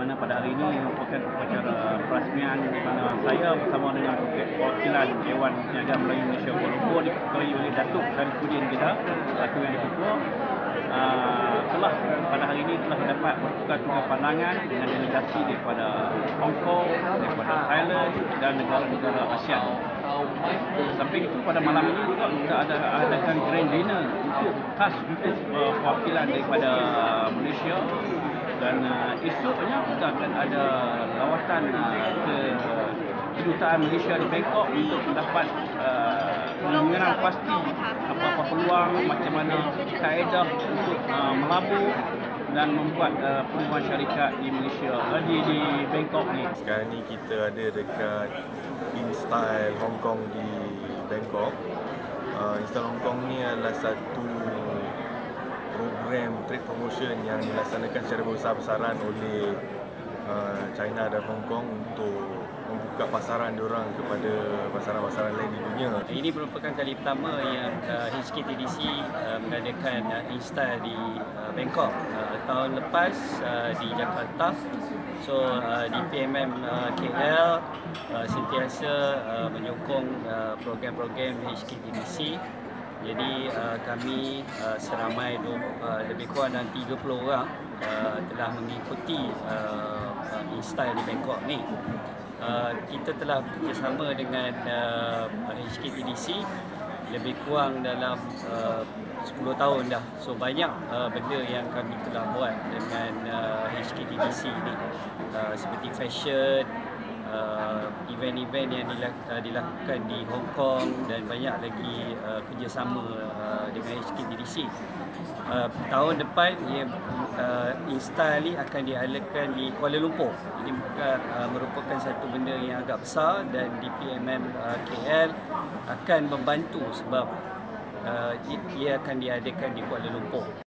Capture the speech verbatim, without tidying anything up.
mana pada hari ini merupakan upacara perasmian di mana saya bersama dengan perwakilan Dewan Niaga Melayu Malaysia Kuala Lumpur diketuai oleh Datuk Sharifudin kita, Datuk Yang di-Ketua, uh, telah pada hari ini telah dapat bertukar-tukar pandangan dengan delegasi daripada Hong Kong, daripada Thailand dan negara-negara ASEAN. Sampai itu pada malam ini juga kita ada adakan grand dinner untuk khas untuk uh, perwakilan daripada Malaysia. Dan uh, esoknya kita akan ada lawatan uh, ke uh, kedutaan Malaysia di Bangkok untuk dapat uh, mengenal pasti apa-apa peluang, macam mana kaedah untuk uh, melabur dan membuat uh, perubahan syarikat di Malaysia, uh, di, di Bangkok ni. Sekarang ni kita ada dekat InStyle Hong Kong di Bangkok. Uh, InStyle Hong Kong ni adalah satu program trade promotion yang dilaksanakan secara besar-besaran oleh uh, China dan Hong Kong untuk membuka pasaran diorang kepada pasaran-pasaran lain di dunia. Ini merupakan kali pertama yang uh, H K T D C uh, mengadakan uh, InStyle di uh, Bangkok. Uh, tahun lepas uh, di Jakarta. So uh, di P M M uh, K L uh, sentiasa uh, menyokong uh, program-program H K T D C. Jadi uh, kami uh, seramai uh, lebih kurang dalam tiga puluh orang uh, telah mengikuti uh, uh, InStyle di Bangkok ni. Uh, kita telah bekerjasama dengan uh, H K T D C lebih kurang dalam uh, sepuluh tahun dah. So banyak uh, benda yang kami telah buat dengan uh, H K T D C ni, uh, seperti fashion, Uh, event-event yang dilakukan di Hong Kong dan banyak lagi uh, kerjasama uh, dengan H K T D C. Uh, tahun depan ia, uh, InStyle ni akan diadakan di Kuala Lumpur. Ini uh, merupakan satu benda yang agak besar dan di P M M uh, K L akan membantu sebab uh, ia akan diadakan di Kuala Lumpur.